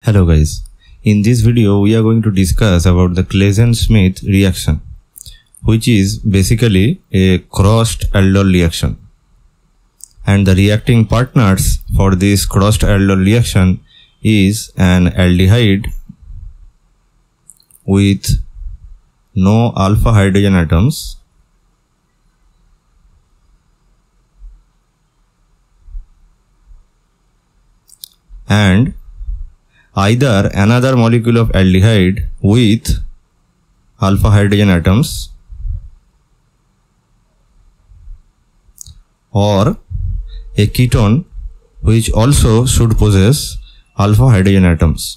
Hello guys, in this video we are going to discuss about the Claisen-Smith reaction, which is basically a crossed aldol reaction. And the reacting partners for this crossed aldol reaction is an aldehyde with no alpha hydrogen atoms and either another molecule of aldehyde with alpha hydrogen atoms or a ketone which also should possess alpha hydrogen atoms.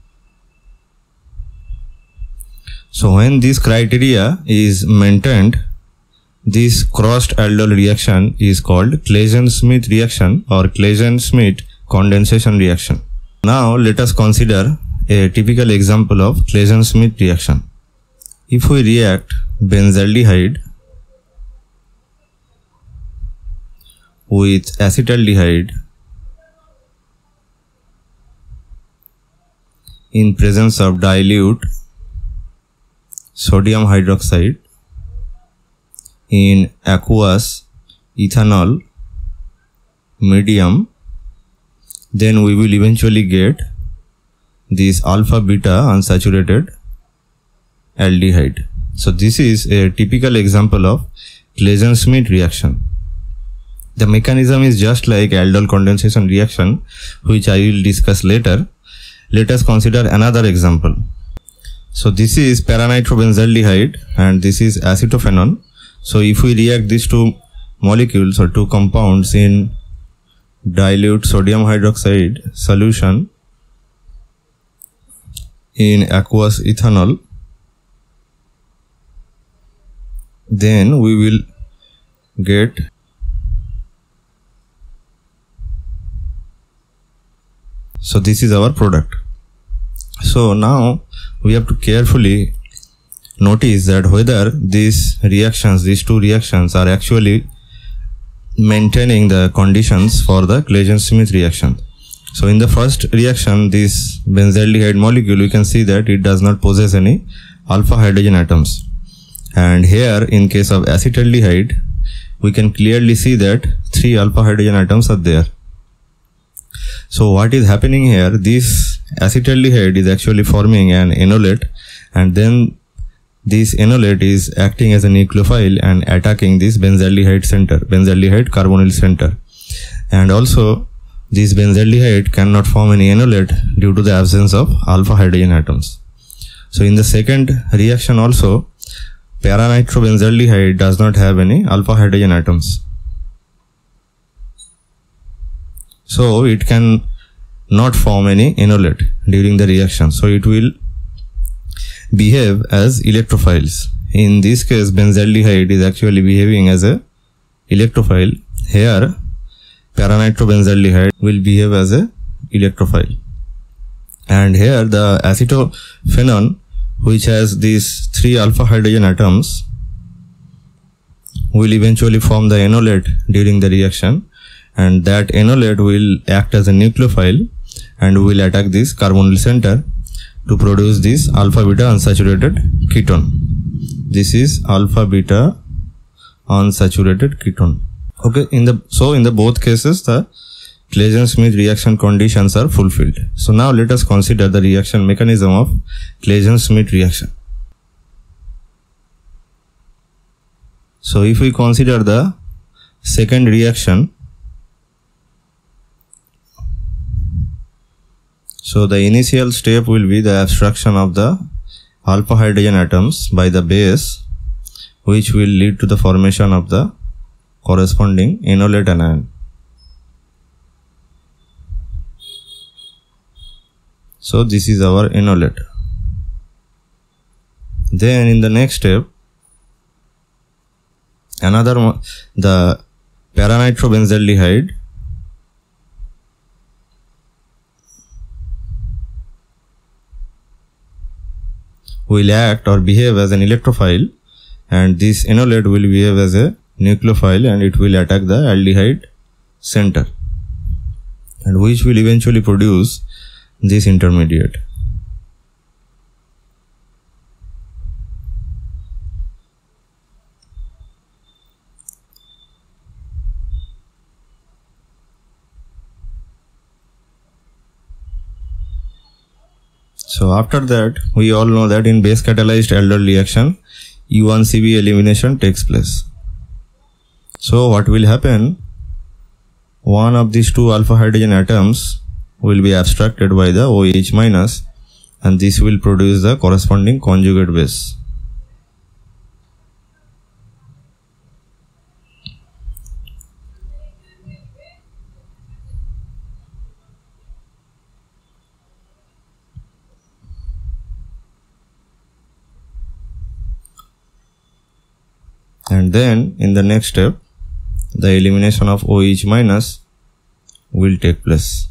So when this criteria is maintained, this crossed aldol reaction is called Claisen-Smith reaction or Claisen-Smith condensation reaction. Now let us consider a typical example of Claisen-Smith reaction. If we react benzaldehyde with acetaldehyde in presence of dilute sodium hydroxide in aqueous ethanol medium, then we will eventually get this alpha beta unsaturated aldehyde. So this is a typical example of Claisen-Smith reaction. The mechanism is just like aldol condensation reaction, which I will discuss later. Let us consider another example. So this is para-nitrobenzaldehyde and this is acetophenone. So if we react these two molecules or two compounds in dilute sodium hydroxide solution in aqueous ethanol, then we will get so this is our product. So now we have to carefully notice that whether these two reactions are actually maintaining the conditions for the Claisen-Smith reaction. So in the first reaction, this benzaldehyde molecule, we can see that it does not possess any alpha hydrogen atoms. And here in case of acetaldehyde, we can clearly see that 3 alpha hydrogen atoms are there. So what is happening here, this acetaldehyde is actually forming an enolate, and then this enolate is acting as a nucleophile and attacking this benzaldehyde carbonyl center. And also this benzaldehyde cannot form any enolate due to the absence of alpha hydrogen atoms. So in the second reaction also, para-nitrobenzaldehyde does not have any alpha hydrogen atoms. So it can not form any enolate during the reaction. So it will behave as electrophiles. In this case, benzaldehyde is actually behaving as a electrophile. Here, para-nitrobenzaldehyde will behave as a electrophile. And here the acetophenone, which has these 3 alpha hydrogen atoms, will eventually form the enolate during the reaction, and that enolate will act as a nucleophile and will attack this carbonyl center to produce this alpha beta unsaturated ketone. This is alpha beta unsaturated ketone. Okay, in the both cases the Claisen-Smith reaction conditions are fulfilled. So now let us consider the reaction mechanism of Claisen-Smith reaction. So if we consider the second reaction, so the initial step will be the abstraction of the alpha hydrogen atoms by the base, which will lead to the formation of the corresponding enolate anion. So this is our enolate. Then in the next step, the para-nitrobenzaldehyde will act or behave as an electrophile, and this enolate will behave as a nucleophile and it will attack the aldehyde center, and which will eventually produce this intermediate. So after that, we all know that in base catalyzed aldol reaction, U1CB elimination takes place. So what will happen? One of these two alpha hydrogen atoms will be abstracted by the OH minus, and this will produce the corresponding conjugate base. And then in the next step, the elimination of OH minus will take place.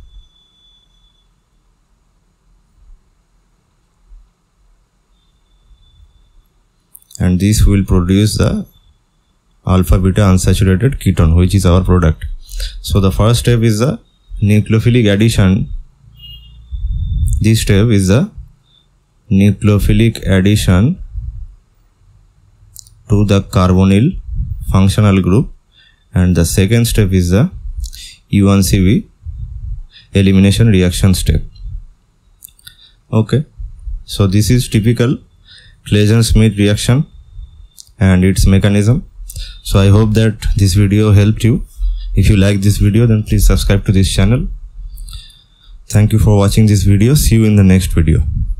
And this will produce the alpha beta unsaturated ketone, which is our product. So the first step is the nucleophilic addition. This step is the nucleophilic addition to the carbonyl functional group, and the second step is the U1CB elimination reaction step. Okay, so this is typical Claisen-Smith reaction and its mechanism. So I hope that this video helped you. If you like this video, then please subscribe to this channel. Thank you for watching this video. See you in the next video.